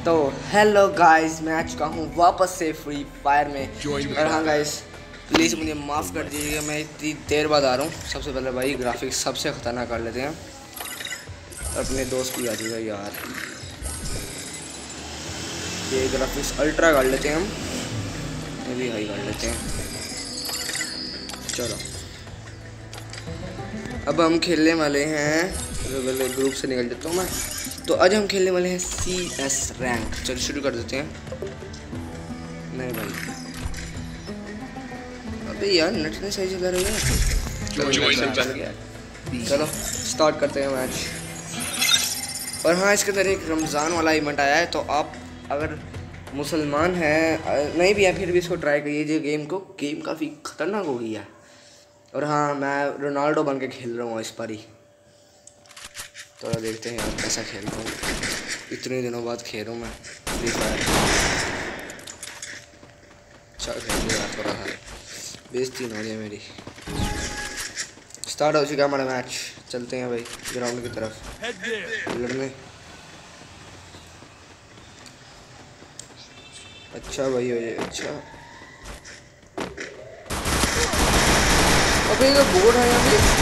तो hello guys, मैं आ चुका हूँ वापस से फ्री फायर में। और हाँ गाइस, प्लीज़ मुझे माफ़ कर दीजिएगा, मैं इतनी देर बाद आ रहा हूँ। सबसे पहले भाई ग्राफिक्स सबसे ख़तरनाक कर लेते हैं। अपने दोस्त भी आ जाएगा यार, ये ग्राफिक्स अल्ट्रा कर लेते हैं हम, ये भी हाई कर लेते हैं। चलो अब हम खेलने वाले हैं, पहले ग्रुप से निकल जाता हूँ मैं। तो आज हम खेलने वाले हैं CS रैंक। चलो शुरू कर देते हैं। नहीं भाई, अबे यार नेट नहीं सही चला रही है। चलो स्टार्ट करते हैं मैच। और हाँ, इसके अंदर एक रमज़ान वाला इवेंट आया है, तो आप अगर मुसलमान हैं नहीं भी है फिर भी इसको ट्राई करिए। गेम काफ़ी ख़तरनाक हो गई है। और हाँ, मैं रोनाल्डो बन के खेल रहा हूँ इस बार ही। तो देखते हैं यार कैसा खेल रहा हूँ, इतने दिनों बाद खेल रहा हूँ मैं फ्री फायर। अच्छा खेल रहा यार, थोड़ा सा बेइज्जती हो रही है मेरी। स्टार्ट हो चुका हमारा मैच, चलते हैं भाई ग्राउंड की तरफ लड़ने। अच्छा भाई हो जाए, अच्छा। अबे ये बोर्ड है यहाँ पे।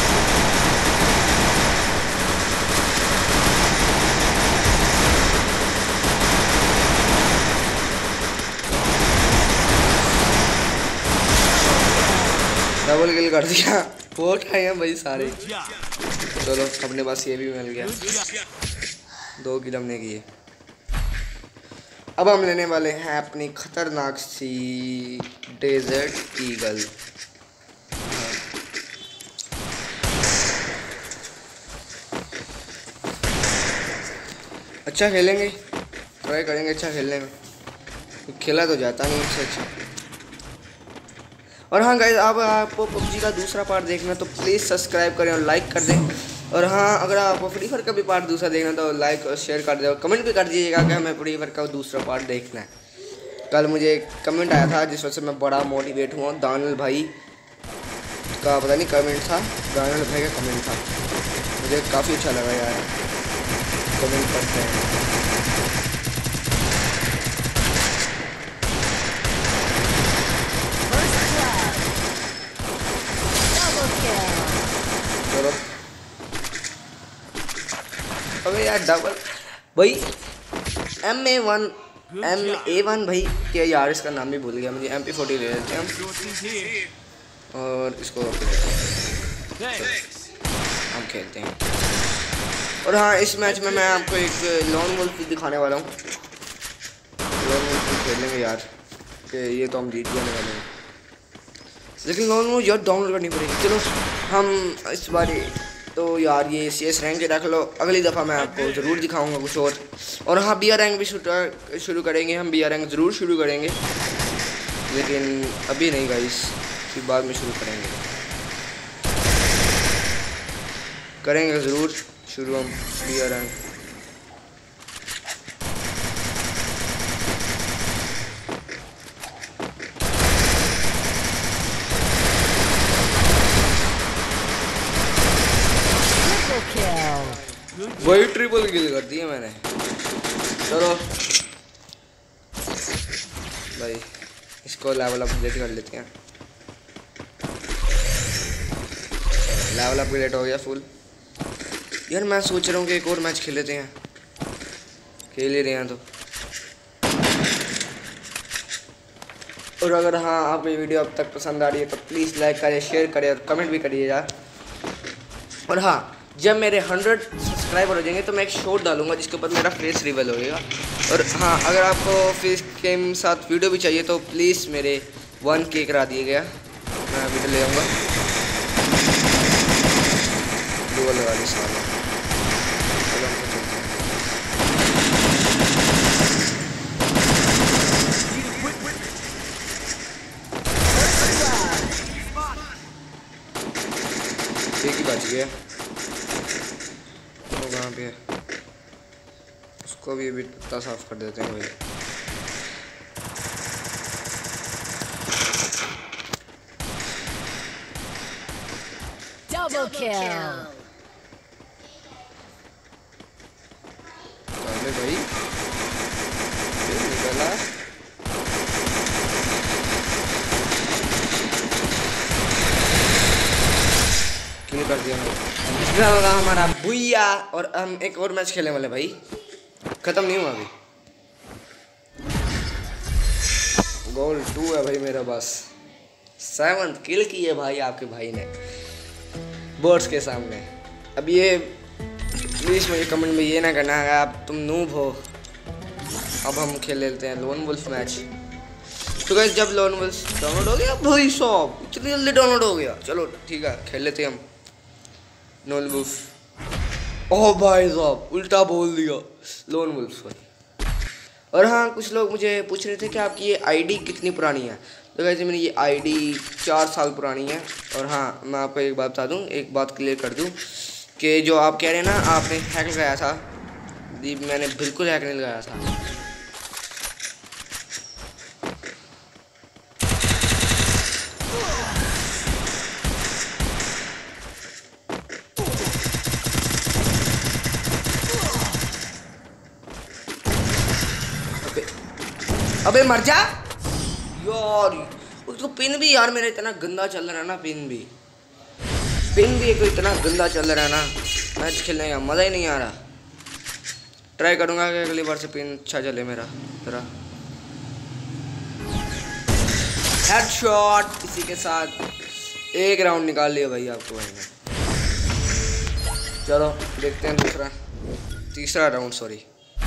डबल किल कर दिया, बोट खाए हैं भाई सारे। चलो अपने पास ये भी मिल गया, 2 किल हमने किए। अब हम लेने वाले हैं अपनी खतरनाक सी डेजर्ट ईगल। अच्छा खेलेंगे, ट्राई करेंगे अच्छा खेलने में, खेला तो जाता नहीं इससे अच्छा। और हाँ गाइस, अब आपको PUBG का दूसरा पार्ट देखना तो प्लीज़ सब्सक्राइब करें और लाइक कर दें। और हाँ, अगर आपको फ्री फायर का भी पार्ट दूसरा देखना तो लाइक और शेयर कर दें और कमेंट भी कर दीजिएगा कि हमें फ्री फायर का दूसरा पार्ट देखना है। कल मुझे एक कमेंट आया था जिस वजह से मैं बड़ा मोटिवेट हुआ। दानियल भाई का पता नहीं कमेंट था, दानियल भाई का कमेंट था, मुझे काफ़ी अच्छा लगा यार, कमेंट करते हैं। चलो अबे यार डबल भाई, MA1 भाई क्या यार, इसका नाम भी भूल गया मुझे। MP40 ले लेते हैं हम और इसको हम खेलते हैं। और हाँ, इस मैच में मैं आपको एक लॉन वुल्फ दिखाने वाला हूँ। लॉन वुल्फ खेलेंगे यार, कि ये तो हम जीत जाने वाले हैं, लेकिन लॉन वुल्फ यार डाउनलोड करनी पड़ेगी। चलो हम इस बार तो यार ये CS रैंक रख लो, अगली दफ़ा मैं आपको ज़रूर दिखाऊंगा कुछ और हाँ, BR रैंक भी शुरू करेंगे हम, BR रैंक ज़रूर शुरू करेंगे, लेकिन अभी नहीं गाइस, फिर बाद में शुरू करेंगे ज़रूर शुरू हम BR रैंक। वही ट्रिपल किल कर दी है मैंने। चलो भाई इसको लेवल अपग्रेड कर लेते हैं। लेवल अपग्रेड हो गया फुल। यार मैं सोच रहा हूँ कि एक और मैच खेल लेते हैं, खेल ही रहे हैं तो। और अगर हाँ आपको ये वीडियो अब तक पसंद आ रही है तो प्लीज़ लाइक करें, शेयर करें और कमेंट भी करिएगा। और हाँ, जब मेरे 100 सब्सक्राइबर हो जाएंगे तो मैं एक शॉट डालूंगा जिसके ऊपर मेरा फेस रिवील होएगा। और हाँ, अगर आपको फेस के साथ वीडियो भी चाहिए तो प्लीज़ मेरे 1K करा दिए गया, मैं वीडियो ले आऊँगा। डुअल लगा दी सारा। एक ही बच गया, तो वहाँ पे उसको भी अभी पत्ता साफ कर देते हैं भाई। Double kill. भाई अगला होगा हमारा भुइया और हम एक और मैच खेलने वाले भाई, खत्म नहीं हुआ अभी। गोल 2 है भाई मेरा, बस 7 किल की है भाई आपके भाई ने बोर्ड्स के सामने। अब ये प्लीज मुझे कमेंट में ये ना करना है आप तुम नूब हो। अब हम खेल लेते हैं लोन वुल्फ मैच। तो गाइस जब लोन वुल्फ डाउनलोड हो गया भाई साहब, इतनी जल्दी डाउनलोड हो गया, चलो ठीक है खेल लेते हैं हम लोन वुल्फ। ओह भाई साहब उल्टा बोल दिया, लोन वुल्फ। और हाँ कुछ लोग मुझे पूछ रहे थे कि आपकी ये आईडी कितनी पुरानी है। तो गाइस मेरी ये आईडी 4 साल पुरानी है। और हाँ मैं आपको एक बात बता दूँ, एक बात क्लियर कर दूँ कि जो आप कह रहे हैं ना आपने हैक लगाया था, जी मैंने बिल्कुल हैक नहीं लगाया था। अबे मर जा यार, उसको पिन भी यार मेरा इतना गंदा चल रहा है ना, पिन भी एक इतना गंदा चल रहा है ना, मैच खेलने का मज़ा ही नहीं आ रहा। ट्राई करूँगा कि अगली बार से पिन अच्छा चले मेरा जरा। हेडशॉट, इसी के साथ एक राउंड निकाल लिया भाई आपको भाई ने। चलो देखते हैं तीसरा राउंड सॉरी।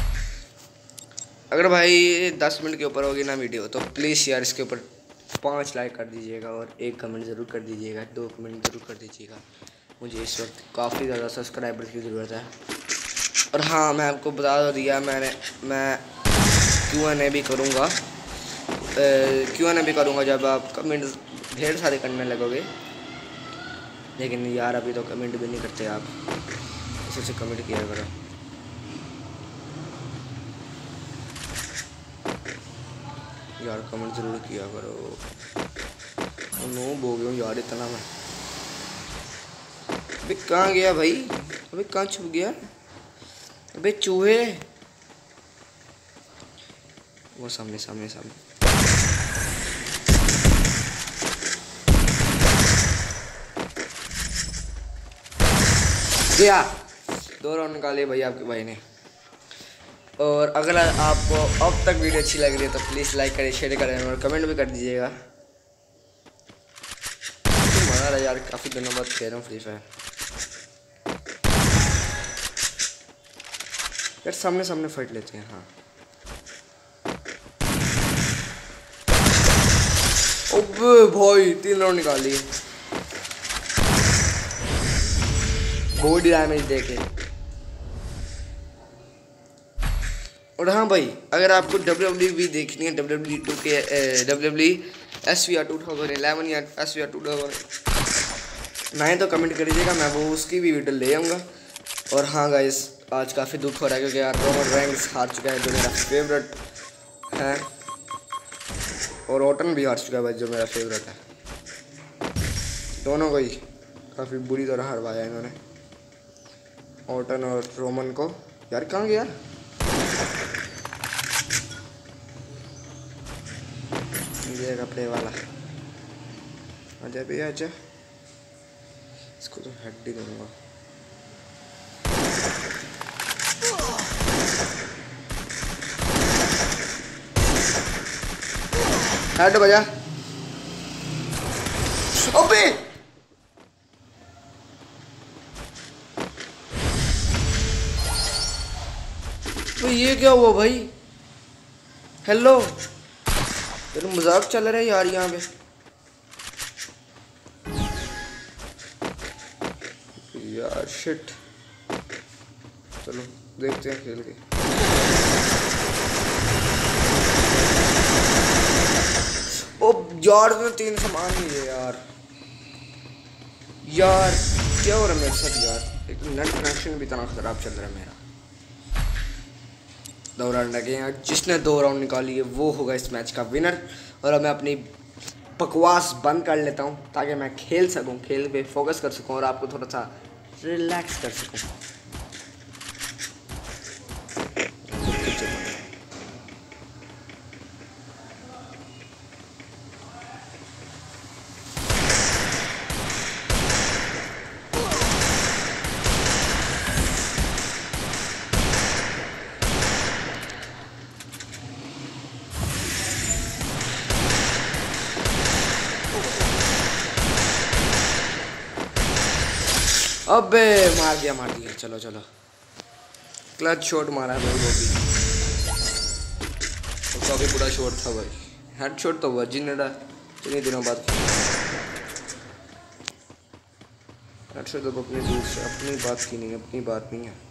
अगर भाई 10 मिनट के ऊपर होगी ना वीडियो तो प्लीज़ यार इसके ऊपर 5 लाइक कर दीजिएगा और 1 कमेंट ज़रूर कर दीजिएगा, 2 कमेंट ज़रूर कर दीजिएगा। मुझे इस वक्त काफ़ी ज़्यादा सब्सक्राइबर की ज़रूरत है। और हाँ मैं आपको बता दिया मैं Q&A भी करूँगा, Q&A भी करूँगा जब आप कमेंट ढेर सारे करने लगोगे। लेकिन यार अभी तो कमेंट भी नहीं करते आप, इसे कमेंट किया करो यार, कमेंट जरूर किया करो। नो बो गया यार इतना मैं। अबे कहाँ गया भाई, अबे कहाँ छुप गया, अबे चूहे वो सामने सामने सामने। गया 2 राउंड निकाले भाई आपके भाई ने। और अगर आपको अब तक वीडियो अच्छी लग रही है तो प्लीज़ लाइक करें, शेयर करें और कमेंट भी कर दीजिएगा। मज़ा आ रहा है यार, काफ़ी दिनों बाद खेल रहा हूँ फ्री फायर यार। सामने सामने फाइट लेते हैं। हाँ ओबे भाई 3 राउंड निकाल लिए, बॉडी डैमेज देके। और हाँ भाई अगर आपको WWE देखनी है, WWE 2 के WWE SVR 2011 या SVR 2009 तो कमेंट कर दीजिएगा, मैं वो उसकी भी वीडियो ले आऊँगा। और हाँ गाइस आज काफ़ी दुख हो रहा है क्योंकि यार रोमन रेंग्स हार चुका है जो मेरा फेवरेट है, और ओटन भी हार चुका है भाई जो मेरा फेवरेट है। दोनों को ही काफ़ी बुरी तरह हरवाया इन्होंने, ओटन और रोमन को। यार कहाँ गया, ये कपड़े वाला आजा भी आजा, इसको तो हेड ही दूंगा। हेड बजा। ओबे तो ये क्या हुआ भाई, हेलो तेरा मजाक चल रहा है यार यहाँ पे। यार शिट, चलो देखते हैं खेल के। ओ यार में 3 सामान ही है यार, यार क्या हो रहा है मेरे साथ यार, एक नेट कनेक्शन भी इतना खराब चल रहा है मेरा। 2 राउंड लगे हैं, जिसने 2 राउंड निकाली है वो होगा इस मैच का विनर। और अब मैं अपनी बकवास बंद कर लेता हूँ ताकि मैं खेल सकूँ, खेल पे फोकस कर सकूँ और आपको थोड़ा सा रिलैक्स कर सकूँ। अबे मार दिया। चलो चलो, क्लच शॉट मारा भाई वो भी, उसका भी पूरा शॉट था भाई। हेड शॉट तो वर्जिन ने इतने दिनों बाद। हेड शॉट तो अपनी दूर से, अपनी बात की नहीं, अपनी बात नहीं है।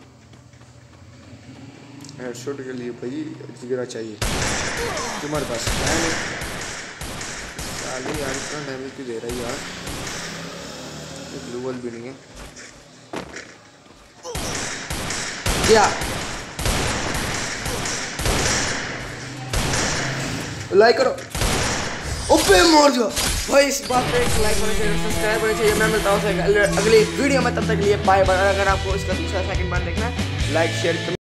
हेड शॉट के लिए भाई जिगरा चाहिए, तुम्हारे पास है नहीं। साली यार इतना डैमेज क्यों दे रही यार, ब्लू बॉल भी नहीं है क्या। लाइक करो, ओपे मार दिया भाई। इस बात पे एक लाइक होना चाहिए, सब्सक्राइब होना चाहिए। मैं मिलता हूँ अगली वीडियो में, तब तक के लिए बाय बाय। अगर आपको इसका दूसरा सेकंड पार्ट देखना है, लाइक शेयर